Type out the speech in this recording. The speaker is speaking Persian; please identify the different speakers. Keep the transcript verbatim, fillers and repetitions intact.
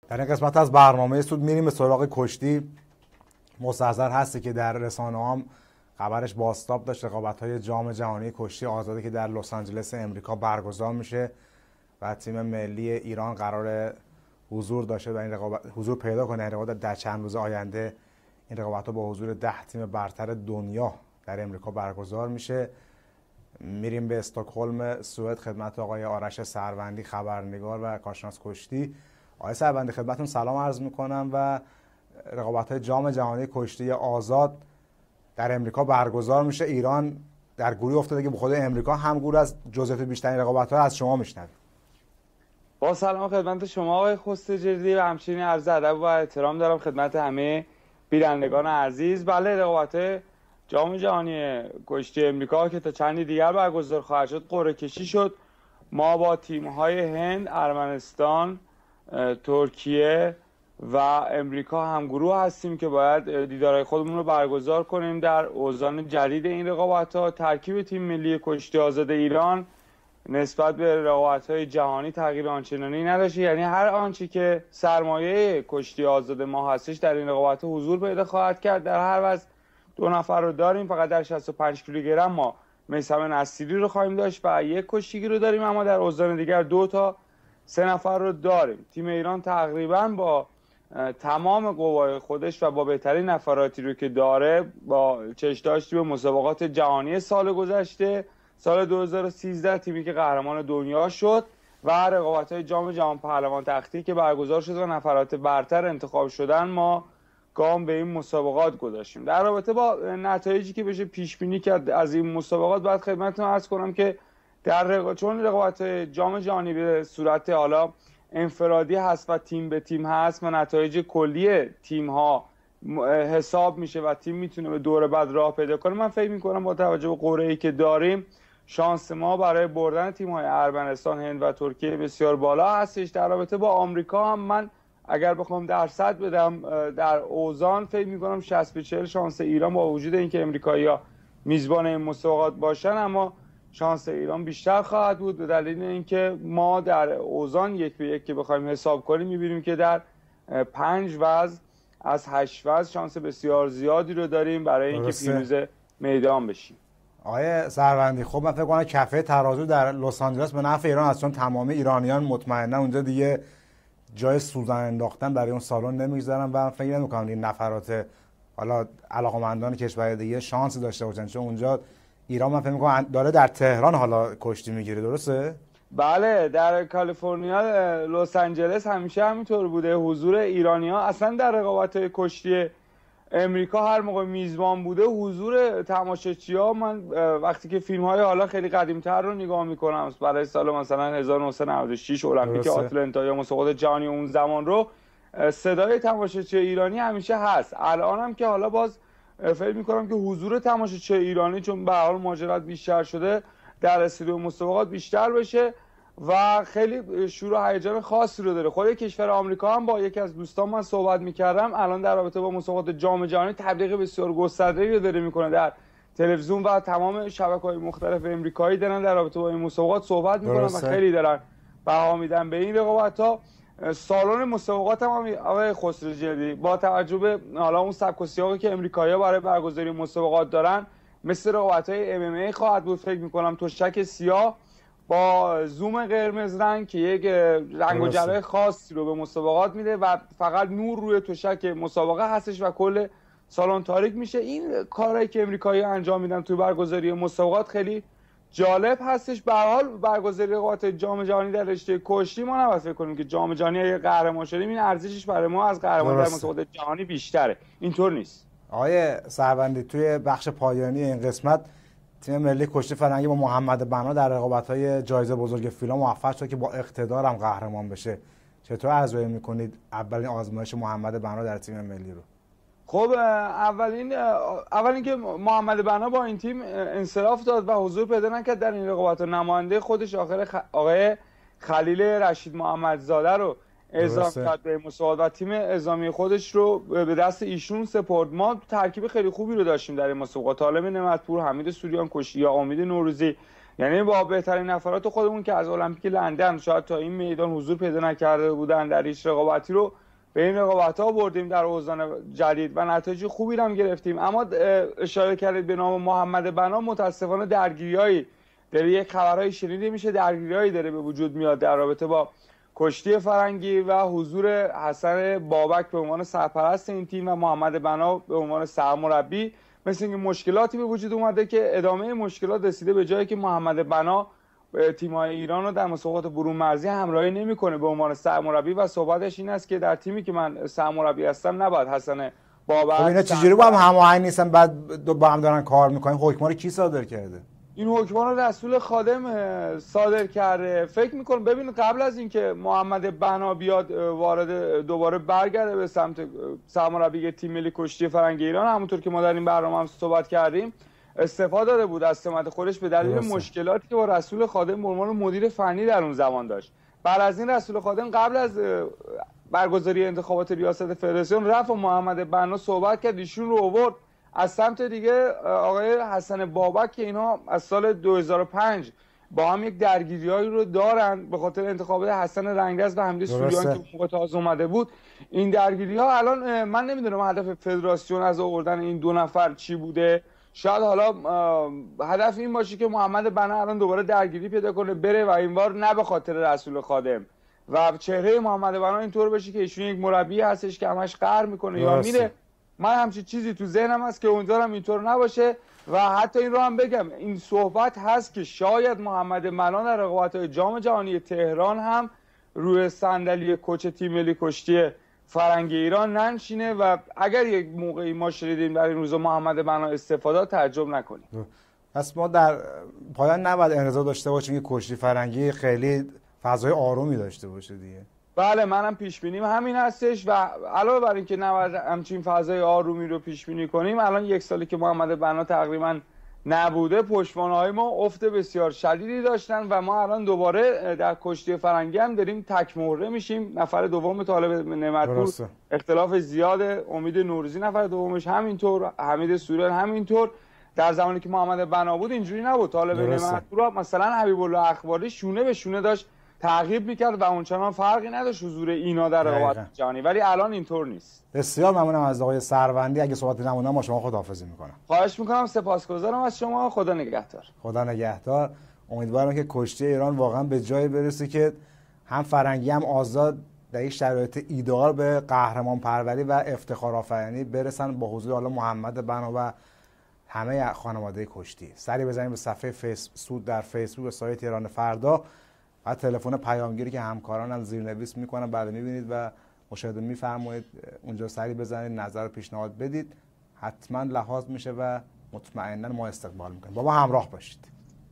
Speaker 1: در این قسمت از برنامه سود میریم به سراغ کشتی. مستحضر هستی که در رسانه هم خبرش بازتاب داشت رقابت‌های جام جهانی کشتی آزادی که در لس آنجلس امریکا برگزار میشه و تیم ملی ایران قرار حضور داشته و این رقابت حضور پیدا کنه. این رقابت در چند روز آینده این رقابت‌ها با حضور ده تیم برتر دنیا در امریکا برگزار میشه. میریم به استکهلم سوئد خدمت آقای آرش سروندی خبرنگار و کارشناس کشتی. آقای سروندی خدمتتون سلام عرض میکنم و رقابت‌های جام جهانی کشتی آزاد در امریکا برگزار میشه. ایران در گروه افتاده که به خود امریکا هم گروه از جزئیات بیشترین رقابت‌ها از شما میشنویم.
Speaker 2: با سلام خدمت شما آقای خسروجردی و همچنین عرض ادب و احترام دارم خدمت همه بینندگان عزیز. بله، رقابت‌های جام جهانی کشتی امریکا که تا چندی دیگر برگزار خواهد شد قرعه کشی شد. ما با تیم‌های هند، ارمنستان، ترکیه و امریکا هم گروه هستیم که باید دیدارهای خودمون رو برگزار کنیم در اوزان جدید این رقابت‌ها. ترکیب تیم ملی کشتی آزاد ایران نسبت به رقابت‌های جهانی تغییر آنچنانی نداشته، یعنی هر آنچه که سرمایه کشتی آزاد ما هستش در این رقابت‌ها حضور پیدا خواهد کرد. در هر وزن دو نفر رو داریم، فقط در شصت و پنج کیلوگرم ما میثم نصیری رو خواهیم داشت و یک کشتیگیر رو داریم، اما در اوزان دیگر دو تا سه نفر رو داریم. تیم ایران تقریباً با تمام قوای خودش و با بهترین نفراتی رو که داره با چشم داشتی به مسابقات جهانی سال گذشته سال دو هزار و سیزده، تیمی که قهرمان دنیا شد و رقابت‌های جام جهان پهلوان تختی که برگزار شد و نفرات برتر انتخاب شدن، ما گام به این مسابقات گذاشتیم. در رابطه با نتایجی که بشه پیش بینی کرد از این مسابقات باید خدمتتون عرض کنم که در رق... چون رقابت جام جهانی به صورت حالا انفرادی هست و تیم به تیم هست و نتایج کلی تیم ها حساب میشه و تیم میتونه به دور بعد راه پیدا کنه، من فکر میکنم با توجه به قرعه‌ای که داریم شانس ما برای بردن تیم های ارمنستان، هند و ترکیه بسیار بالا هستش. در رابطه با آمریکا هم من اگر بخوام درصد بدم در اوزان فکر میکنم شصت به چهل شانس ایران با وجود اینکه امریکایی‌ها میزبان این مسابقات باشن، اما شانس ایران بیشتر خواهد بود به دلیل اینکه ما در اوزان یک به یک که بخوایم حساب کنیم میبینیم که در پنج وزن از هشت وزن شانس بسیار زیادی رو داریم برای اینکه پیروز میدان بشیم.
Speaker 1: آقای سروندی، خب من فکر کنم کفه ترازو در لس آنجلس به نفع ایران است، چون تمام ایرانیان مطمئنا اونجا دیگه جای سوزن انداختن برای اون سالن نمیگذارن و فکر نمی‌کنم این نفرات حالا علاقمندان کشور دیگه شانس داشته باشن، چون اونجا ایران من فکر می‌کنم داره در تهران حالا کشتی میگیره. درسته؟
Speaker 2: بله، در کالیفرنیا لس آنجلس همیشه همینطور بوده. حضور ایرانی‌ها اصلا در رقابت‌های کشتی امریکا هر موقع میزبان بوده حضور تماشاچی‌ها، من وقتی که فیلم‌های حالا خیلی قدیمی‌تر رو نگاه می‌کنم برای سال مثلا هزار و نهصد و نود و شش المپیک آتلانتا یا مسابقات جهانی اون زمان رو، صدای تماشاچی ایرانی همیشه هست. الان هم که حالا باز فکر می‌کنم که حضور تماشاچی ایرانی چون به هر حال مهاجرت بیشتر شده در استودیو مسابقات بیشتر بشه و خیلی شور و هیجان خاصی رو داره. خود کشور آمریکا هم با یکی از دوستان من صحبت می‌کردم، الان در رابطه با مسابقات جام جهانی تبلیغ بسیار گسترده‌ای رو داره می‌کنه در تلویزیون و تمام شبکه‌های مختلف امریکایی دارن در رابطه با این مسابقات صحبت می‌کنن و خیلی دارن بها میدن به این رقابت‌ها. سالن مسابقات هم آقای خسروجردی با توجه به حالا اون سبک و سیاقی که امریکایی‌ها برای برگزاری مسابقات دارن مثل رقابت‌های ام ام ای خواهد بود. فکر می‌کنم تشک سیاه با زوم قرمز رنگ که یک رنگ و جلوه خاصی رو به مسابقات میده و فقط نور روی تشک مسابقه هستش و کل سالن تاریک میشه. این کارهایی که امریکایی‌ها انجام میدن توی برگزاری مسابقات خیلی جالب هستش. به هر حال برگزاری رقابت جام جهانی در رشته کشتی ما نباید فکر کنیم که جام جهانی اگه قهرمان شدیم این ارزشش برای ما از قهرمانی در مسابقات جهانی بیشتره. اینطور نیست.
Speaker 1: آقای سروندی، توی بخش پایانی این قسمت تیم ملی کشتی فرنگی با محمد بنا در رقابت‌های جایزه بزرگ فیلا موفق شد که با اقتدار هم قهرمان بشه. چطور ارزیابی می‌کنید اولین آزمایش محمد بنا در تیم ملی رو؟
Speaker 2: خب اولین اولین که محمد بنا با این تیم انصراف داد و حضور پیدا نکرد در این رقابت‌ها، نماینده خودش آخر خ... آقای خلیل رشید محمدزاده رو اعزام کرد به مسابقات و تیم اعزامی خودش رو به دست ایشون سپرد. ما ترکیب خیلی خوبی رو داشتیم در این مسابقات. طالب نعمت‌پور، حمید سوریان کشتی یا امید نوروزی یعنی با بهترین نفرات خودمون که از المپیک لندن شاید تا این میدان حضور پیدا نکرده بودن در هیچ رقابتی رو به این رقابت‌ها بردیم در اوزان جدید و نتایج خوبی هم گرفتیم. اما اشاره کردید به نام محمد بنا، متاسفانه درگیریایی داره، یک خبرایی شنیده میشه، درگیریایی داره به وجود میاد در رابطه با کشتی فرنگی و حضور حسن بابک به عنوان سرپرست این تیم و محمد بنا به عنوان سرمربی. مثل اینکه مشکلاتی به وجود اومده که ادامه مشکلات رسیده به جایی که محمد بنا تیم‌های ایران رو در مسابقات برون مرزی همراهی نمی‌کنه به عنوان سرمربی و صحبتش این است که در تیمی که من سرمربی هستم نباید حسن بابک.
Speaker 1: خب اینا چجوری با هم هماهنگ نیستن بعد با هم دارن کار می‌کنن؟ حکما رو کی صادر کرده؟
Speaker 2: این حکما رو رسول خادم صادر کرده. فکر می‌کنم ببینید قبل از اینکه محمد بنا بیاد وارد دوباره برگرده به سمت سرمربی تیم ملی کشتی فرنگی ایران، همونطور که ما در این برنامه هم صحبت کردیم استفاده داده بود از سمت خودش به دلیل درسته. مشکلاتی که با رسول خادم به عنوان مدیر فنی در اون زمان داشت. بعد از این رسول خادم قبل از برگزاری انتخابات ریاست فدراسیون رفت و محمد بنا صحبت کرد، ایشون رو آورد. از سمت دیگه آقای حسن بابک که اینا از سال دو هزار و پنج با هم یک درگیریایی رو دارن به خاطر انتخابات حسن رنگرز و حمدی سوریان که موقع تازه اومده بود. این درگیری‌ها الان من نمیدونم هدف فدراسیون از آوردن این دو نفر چی بوده. شاید حالا هدف این باشه که محمد بنا الان دوباره درگیری پیدا کنه بره و این بار نه به خاطر رسول خادم و چهره محمد بنا اینطور بشه که ایشون یک مربی هستش که همش قهر میکنه یا میره. من همچین چیزی تو ذهنم هست که امیدوارم اینطور نباشه و حتی این رو هم بگم این صحبت هست که شاید محمد بنا در رقابت‌های جام جهانی تهران هم روی صندلی کوچ تیم ملی کشتی فرنگی ایران ننشینه و اگر یک موقعی ما شنیدیم در این روزا محمد بنا استفاده تعجب نکنیم.
Speaker 1: پس ما در پایان نباید انتظار داشته باشیم که کشتی فرنگی خیلی فضای آرومی داشته باشه دیگه.
Speaker 2: بله منم پیش بینیم همین هستش و علاوه بر اینکه نباید همچین فضای آرومی رو پیش بینی کنیم، الان یک سالی که محمد بنا تقریبا نبوده پشتوانه‌های ما افت بسیار شدیدی داشتن و ما الان دوباره در کشتی فرنگی هم داریم تک مهره میشیم. نفر دوم طالب نعمتپور اختلاف زیاد، امید نوروزی نفر دومش همینطور، حمید سوریان همینطور. در زمانی که محمد بنا بود اینجوری نبود. طالب نعمتپور مثلا حبیب الله اخباری شونه به شونه داشت تعقیب میکرد و اونچنان فرقی نداشت حضور اینا در رقابت جهانی، ولی الان اینطور نیست.
Speaker 1: بسیار ممنونم از آقای سروندی. اگه صحبتی نموندم با شما خداحافظی میکنم.
Speaker 2: خواهش میکنم، سپاسگزارم از شما. خدا نگهدار.
Speaker 1: خدا نگهدار. امیدوارم که کشتی ایران واقعا به جایی برسه که هم فرنگی هم آزاد در این شرایط ایدئال به قهرمان پروری و افتخار آفرینی برسن با حضور حالا محمد بنا و همه خانواده کشتی. سری بزنیم به صفحه فیس سود در فیسبوک سایت ایران فردا و تلفن پیامگیری که همکارانم زیرنویس میکنن بعد میبینید و مشاهده میفرمایید اونجا سری بزنید، نظر پیشنهاد بدید، حتما لحاظ میشه و مطمئنا ما استقبال میکنیم. با ما همراه باشید.